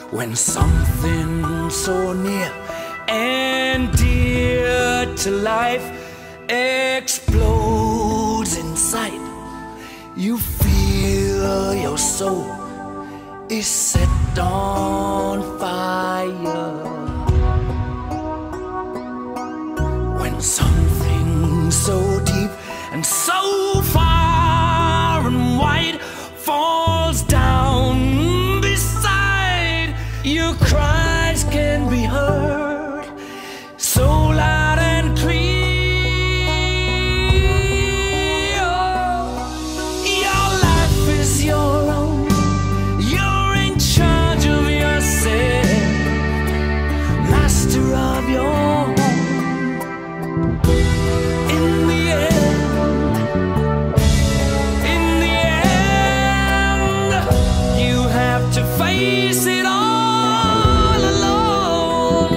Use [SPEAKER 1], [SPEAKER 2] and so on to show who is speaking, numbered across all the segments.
[SPEAKER 1] When something so near and dear to life explodes in sight, you feel your soul is set on fire. When something so deep and so far and wide falls down beside, your cries can be heard so loud and clear. Your life is your own, you're in charge of yourself, master of your home. In the end, you have to face it all alone.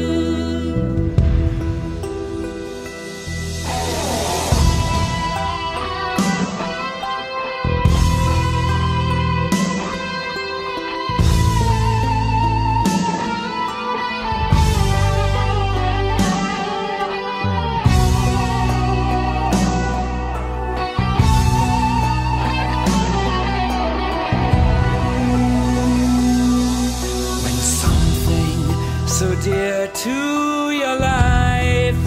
[SPEAKER 1] So dear to your life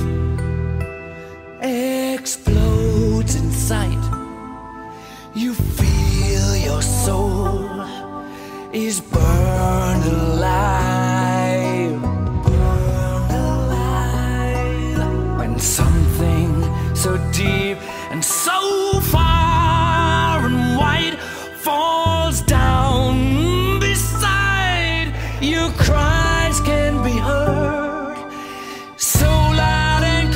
[SPEAKER 1] explodes in sight, you feel your soul is burned alive, burned alive. When something so deep and so far and wide falls down beside, you cry can be heard so loud and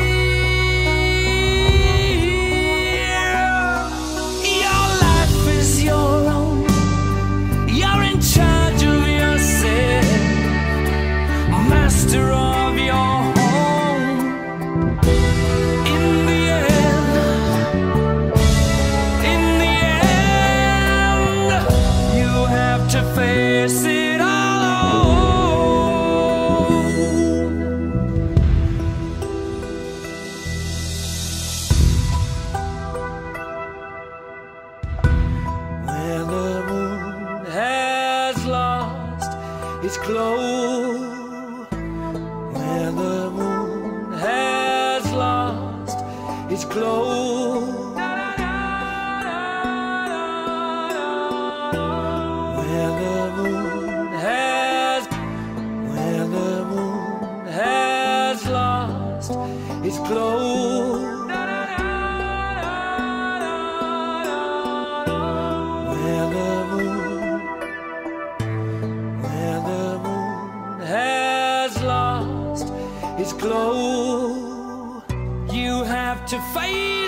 [SPEAKER 1] clear. Your life is your own, you're in charge of yourself, master of your home. In the end, you have to face it all. Its glow, when the moon has lost its glow, when the moon has lost its glow, when the has lost its glow, you have to face